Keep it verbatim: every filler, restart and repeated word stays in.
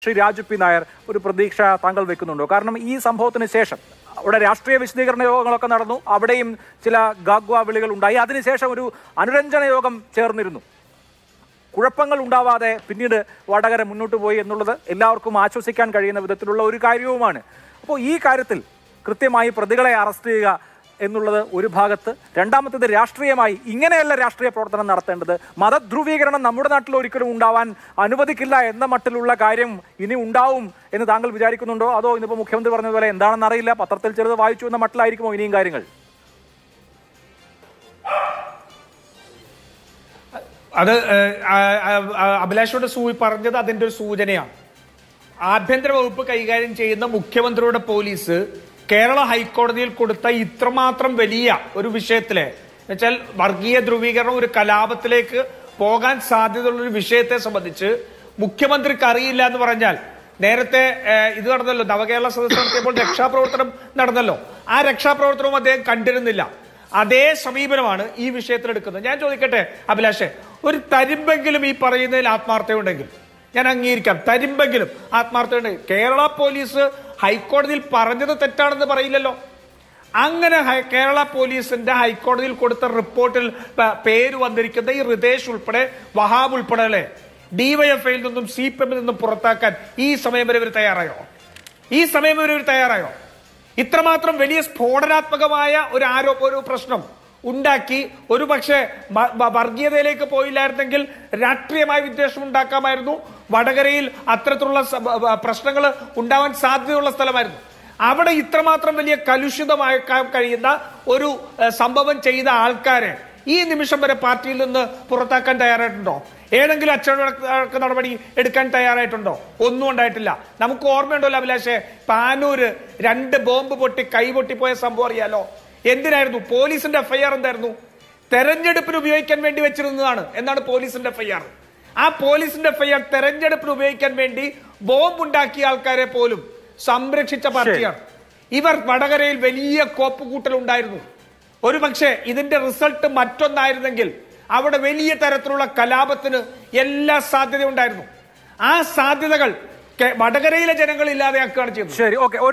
Shri Raju P Nair, ഒരു പ്രതീക്ഷ താങ്കൾ വെക്കുന്നുണ്ടോ? കാരണം ഈ സംഭവത്തിന് ശേഷം അവിടെ രാഷ്ട്രീയ വിശദീകരണ യോഗങ്ങളൊക്കെ നടന്നു, അവിടെയും ചില ഗാഗ്വാ വിളികൾ ഉണ്ടായി. അതിനുശേഷം ഒരു അനുരഞ്ജന യോഗം ചേർന്നിരുന്നു. കുഴപ്പങ്ങൾ ഉണ്ടാവാതെ പിന്നീട് വടകര മുന്നോട്ട് പോയി എന്നുള്ളത് എല്ലാവർക്കും ആശ്വസിക്കാൻ കഴിയുന്ന വിധത്തിലുള്ള ഒരു കാര്യവുമാണ്. അപ്പോൾ ഈ കാര്യത്തിൽ കൃത്യമായി പ്രതികളെ അറസ്റ്റ് ചെയ്യുക എന്നുള്ളത് ഒരു ഭാഗത്ത്, രണ്ടാമത്തേത് രാഷ്ട്രീയമായി ഇങ്ങനെയല്ല രാഷ്ട്രീയ പ്രവർത്തനം നടത്തേണ്ടത്. മതധ്രുവീകരണം നമ്മുടെ നാട്ടിൽ ഒരിക്കലും ഉണ്ടാവാൻ അനുവദിക്കില്ല എന്ന മട്ടിലുള്ള കാര്യം ഇനി ഉണ്ടാവും എന്ന് താങ്കൾ വിചാരിക്കുന്നുണ്ടോ? അതോ ഇന്നിപ്പോൾ മുഖ്യമന്ത്രി പറഞ്ഞതുപോലെ എന്താണെന്ന് അറിയില്ല, പത്രത്തിൽ ചെറുത് വായിച്ചു എന്ന മട്ടിലായിരിക്കുമോ ഇനിയും കാര്യങ്ങൾ? അത് അഭിലാഷോട് സൂ പറഞ്ഞത് അതിന്റെ ഒരു സൂചനയാണ്. ആഭ്യന്തര വകുപ്പ് കൈകാര്യം ചെയ്യുന്ന മുഖ്യമന്ത്രിയുടെ പോലീസ് കേരള ഹൈക്കോടതിയിൽ കൊടുത്ത ഇത്രമാത്രം വലിയ ഒരു വിഷയത്തിലെ എന്നുവെച്ചാൽ വർഗീയ ധ്രുവീകരണം ഒരു കലാപത്തിലേക്ക് പോകാൻ സാധ്യതയുള്ള ഒരു വിഷയത്തെ സംബന്ധിച്ച് മുഖ്യമന്ത്രിക്ക് അറിയില്ല എന്ന് പറഞ്ഞാൽ, നേരത്തെ ഇത് നടന്നല്ലോ, നവകേരള സദസ്സ് നടത്തിയപ്പോൾ രക്ഷാപ്രവർത്തനം നടന്നല്ലോ, ആ രക്ഷാപ്രവർത്തനവും അദ്ദേഹം കണ്ടിരുന്നില്ല. അതേ സമീപനമാണ് ഈ വിഷയത്തിൽ എടുക്കുന്നത്. ഞാൻ ചോദിക്കട്ടെ അഭിലാഷേ, ഒരു തരിമ്പെങ്കിലും ഈ പറയുന്നതിൽ ആത്മാർത്ഥമുണ്ടെങ്കിൽ ഞാൻ അംഗീകരിക്കാം. തരിമ്പെങ്കിലും ആത്മാർത്ഥമുണ്ടെങ്കിൽ കേരള പോലീസ് ഹൈക്കോടതിയിൽ പറഞ്ഞത് തെറ്റാണെന്ന് പറയില്ലല്ലോ. അങ്ങനെ കേരള പോലീസിന്റെ ഹൈക്കോടതിയിൽ കൊടുത്ത റിപ്പോർട്ടിൽ പേര് വന്നിരിക്കുന്ന ഈ റിതേഷ് ഉൾപ്പെടെ വഹാബ് ഉൾപ്പെടെ അല്ലെ ഡിവൈഎഫ്ഐയിൽ നിന്നും സി പി എമ്മിൽ നിന്നും പുറത്താക്കാൻ ഈ സമയം വരെ ഇവർ തയ്യാറായോ? ഈ സമയം വരെ ഇവർ തയ്യാറായോ? ഇത്രമാത്രം വലിയ സ്ഫോടനാത്മകമായ ഒരു ആരോപ ഒരു പ്രശ്നം ഉണ്ടാക്കി ഒരു പക്ഷേ വർഗീയതയിലേക്ക് പോയില്ലായിരുന്നെങ്കിൽ രാഷ്ട്രീയമായ വിദ്വേഷം ഉണ്ടാക്കാമായിരുന്നു. വടകരയിൽ അത്തരത്തിലുള്ള പ്രശ്നങ്ങൾ ഉണ്ടാവാൻ സാധ്യതയുള്ള സ്ഥലമായിരുന്നു. അവിടെ ഇത്രമാത്രം വലിയ കലുഷിതമാക്കാൻ കഴിയുന്ന ഒരു സംഭവം ചെയ്ത ആൾക്കാരെ ഈ നിമിഷം വരെ പാർട്ടിയിൽ നിന്ന് പുറത്താക്കാൻ തയ്യാറായിട്ടുണ്ടോ? ഏതെങ്കിലും അച്ചടക്ക നടപടി എടുക്കാൻ തയ്യാറായിട്ടുണ്ടോ? ഒന്നും ഉണ്ടായിട്ടില്ല. നമുക്ക് ഓർമ്മയുണ്ടല്ലോ അഭിലാഷേ, പാനൂര് രണ്ട് ബോംബ് പൊട്ടി കൈ പൊട്ടിപ്പോയ സംഭവം അറിയാലോ. എന്തിനായിരുന്നു? പോലീസിന്റെ എഫ്ഐആർ എന്തായിരുന്നു? തെരഞ്ഞെടുപ്പിന് ഉപയോഗിക്കാൻ വേണ്ടി വെച്ചിരുന്നതാണ്. എന്നാണ് പോലീസിന്റെ എഫ്ഐആർ. ആ പോലീസിന്റെ എഫ്ഐആർ തെരഞ്ഞെടുപ്പിന് ഉപയോഗിക്കാൻ വേണ്ടി ബോംബ് ഉണ്ടാക്കിയ ആൾക്കാരെ പോലും സംരക്ഷിച്ച പാർട്ടിയാണ് ഇവർ. വടകരയിൽ വലിയ കോപ്പുകൂട്ടൽ ഉണ്ടായിരുന്നു. ഒരു പക്ഷേ ഇതിന്റെ റിസൾട്ട് മറ്റൊന്നായിരുന്നെങ്കിൽ അവിടെ വലിയ തരത്തിലുള്ള കലാപത്തിന് എല്ലാ സാധ്യതയുണ്ടായിരുന്നു. ആ സാധ്യതകൾ വടകരയിലെ ജനങ്ങൾ ഇല്ലാതെയാക്കുകയാണ് ചെയ്തത്. ശരി, ഓക്കെ.